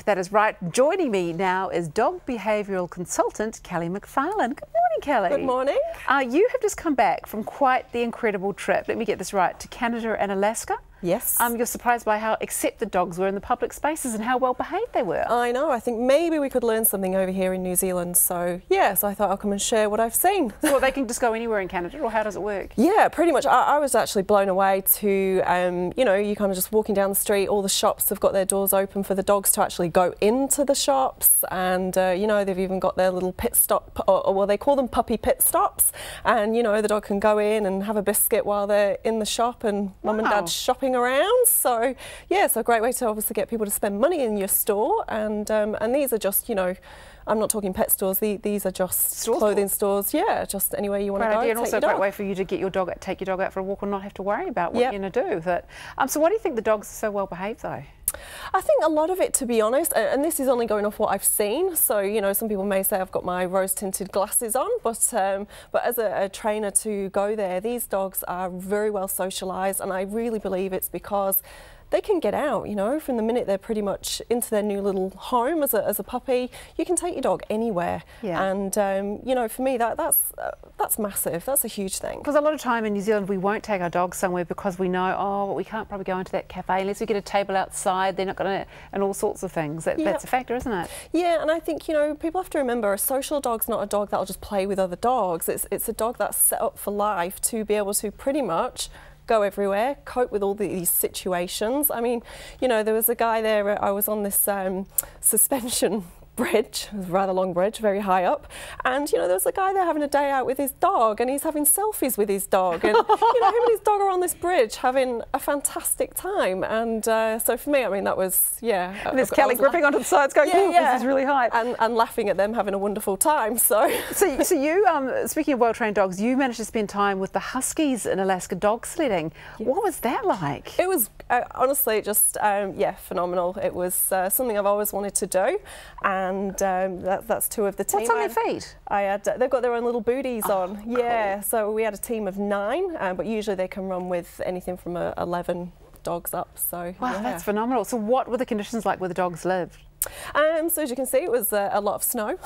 That is right. Joining me now is dog behavioural consultant Kelly McFarlane. Good morning, Kelly. Good morning. You have just come back from quite the incredible trip, let me get this right, to Canada and Alaska. Yes. You're surprised by how accepted dogs were in the public spaces and how well behaved they were. I know. I think maybe we could learn something over here in New Zealand. So, yes, I thought I'll come and share what I've seen. Well, they can just go anywhere in Canada, or how does it work? Yeah, pretty much. I was actually blown away to, you know, you kind of just walking down the street, all the shops have got their doors open for the dogs to actually go into the shops. And, you know, they've even got their little pit stop, or well, they call them puppy pit stops. And, you know, the dog can go in and have a biscuit while they're in the shop and mum and dad's shopping around. So, yeah, so a great way to obviously get people to spend money in your store. And these are just, you know, I'm not talking pet stores, these are just clothing stores. Yeah, just anywhere you want to go. And also a great way for you to get your dog, take your dog out for a walk and not have to worry about what you're going to do with it. So why do you think the dogs are so well behaved though? I think a lot of it, to be honest, and this is only going off what I've seen, so, you know, some people may say I've got my rose-tinted glasses on, but as a trainer to go there, these dogs are very well socialised, and I really believe it's because they can get out, you know, from the minute they're pretty much into their new little home as a puppy. You can take your dog anywhere, and you know, for me that's massive. That's a huge thing. Because a lot of time in New Zealand we won't take our dogs somewhere because we know, oh, we can't probably go into that cafe unless we get a table outside. They're not going to, and all sorts of things. That's a factor, isn't it? Yeah, and I think, you know, people have to remember a social dog's not a dog that'll just play with other dogs. It's a dog that's set up for life to be able to pretty much go everywhere, cope with all these situations. I mean, you know, there was a guy there, I was on this suspension bridge, it was a rather long bridge, very high up, and you know, there was a guy there having a day out with his dog, and he's having selfies with his dog, and you know, him and his dog are on this bridge having a fantastic time. And so for me, I mean, that was, and there's Kelly gripping onto the sides going, this is really high, and laughing at them having a wonderful time. So you speaking of well-trained dogs, you managed to spend time with the Huskies in Alaska dog sledding. What was that like? It was honestly just phenomenal. It was something I've always wanted to do, and that's two of the team. What's on their feet? They've got their own little booties on. Yeah, cool. So we had a team of 9, but usually they can run with anything from 11 dogs up. So wow, that's phenomenal. So what were the conditions like where the dogs lived? So as you can see, it was a lot of snow.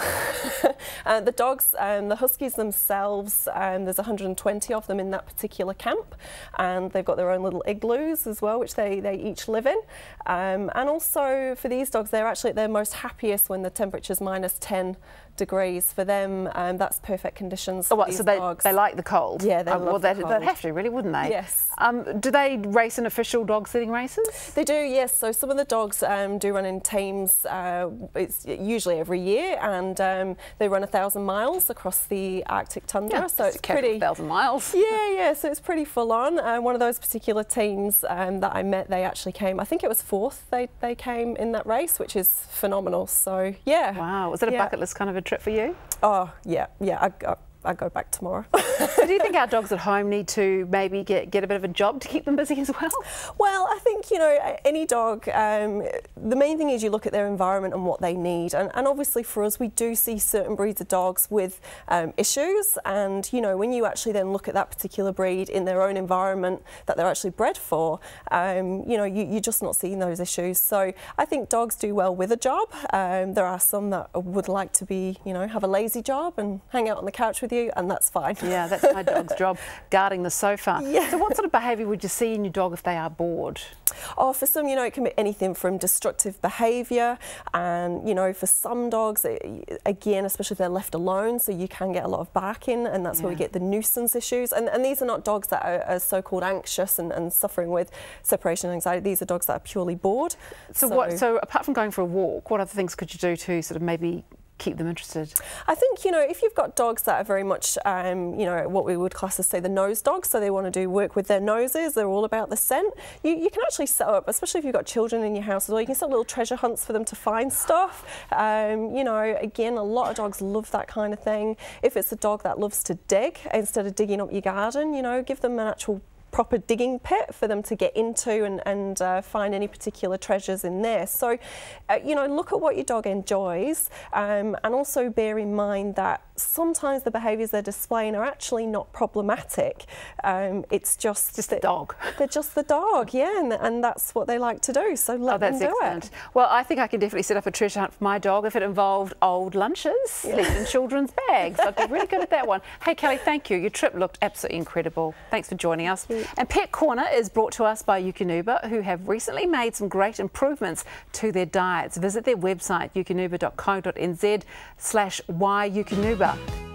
The dogs, the Huskies themselves, there's 120 of them in that particular camp, and they've got their own little igloos as well, which they each live in. And also for these dogs, they're actually at their most happiest when the temperature's -10 degrees. For them, that's perfect conditions for these dogs. They like the cold? Yeah, they love the cold. They'd have to, really, wouldn't they? Yes. Do they race in official dog sledding races? They do, yes. So some of the dogs do run in teams. It's usually every year, and they run 1,000 miles across the Arctic tundra. Yeah, so it's pretty 1,000 miles. Yeah. So it's pretty full on. One of those particular teams that I met, they actually came. I think it was 4th. They came in that race, which is phenomenal. So yeah. Wow. Was it a bucket list kind of a trip for you? Oh yeah. I go back tomorrow. So do you think our dogs at home need to maybe get a bit of a job to keep them busy as well? Well, I think, you know, any dog, the main thing is you look at their environment and what they need. And obviously for us, we do see certain breeds of dogs with issues. And, you know, when you actually then look at that particular breed in their own environment that they're actually bred for, you know, you're just not seeing those issues. So I think dogs do well with a job. There are some that would like to be, you know, have a lazy job and hang out on the couch with you, and that's fine. Yeah, that's my dog's job, guarding the sofa. Yeah. So what sort of behaviour would you see in your dog if they are bored? Oh, for some, you know, it can be anything from destructive behaviour, and, you know, for some dogs, again, especially if they're left alone, so you can get a lot of barking, and that's where we get the nuisance issues. And these are not dogs that are so-called anxious and suffering with separation anxiety. These are dogs that are purely bored. So apart from going for a walk, what other things could you do to sort of maybe keep them interested? I think, you know, if you've got dogs that are very much, you know, what we would class as, say, the nose dogs, so they want to do work with their noses, they're all about the scent, you can actually set up, especially if you've got children in your house as well, you can set little treasure hunts for them to find stuff. You know, again, a lot of dogs love that kind of thing. If it's a dog that loves to dig, instead of digging up your garden, you know, give them an actual proper digging pit for them to get into and find any particular treasures in there. So, you know, look at what your dog enjoys, and also bear in mind that sometimes the behaviours they're displaying are actually not problematic. It's just the dog. They're just the dog, yeah, and that's what they like to do. So let them do it. Well, I think I can definitely set up a treasure hunt for my dog if it involved old lunches left in children's bags. I'd be really good at that one. Hey, Kelly, thank you. Your trip looked absolutely incredible. Thanks for joining us. And Pet Corner is brought to us by Eukanuba, who have recently made some great improvements to their diets. Visit their website, eukanuba.co.nz/whyeukanuba.